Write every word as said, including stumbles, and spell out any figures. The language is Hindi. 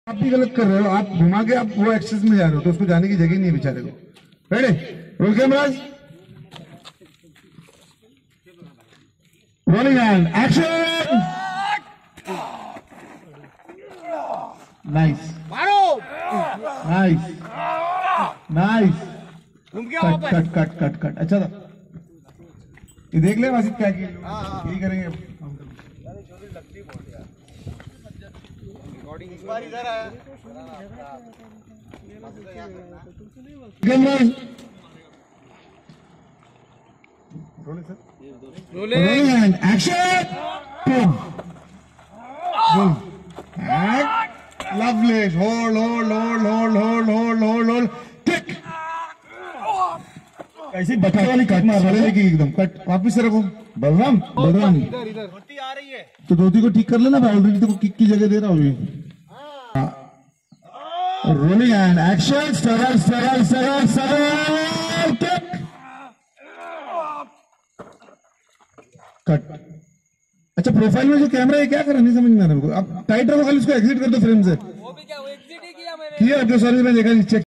आप भी गलत कर रहे हो, आप घुमा के आप वो एक्सेस में जा रहे हो, तो उसको जाने की जगह नहीं है बेचारे को। Ready, roll cameras, rolling and action. Nice nice nice, cut cut cut cut cut. अच्छा था, ये देख ले वासिफ क्या की यही करेंगे। इधर आया rolling and action. Lovely, hold hold hold hold hold hold hold hold टिक। ऐसे बच्चे वाली कट मार रहे हैं एकदम। कट वापिस से रखो। बलराम बलराम इधर इधर धोती आ रही है तो धोती को ठीक कर लेना। ऑलरेडी तो किक की जगह दे रहा हूँ। Rolling and action. सरल सरल सरल सरल टिक। कट। अच्छा, प्रोफाइल में जो कैमरा है क्या कर रहा, नहीं समझ में आ रहा मेरे को। आप टाइट रखो, खाली उसको एग्जिट कर दो फ्रेम से। वो भी क्या, वो एग्जिट ही किया मैंने। किया, सॉरी मैं देखा नहीं, चेक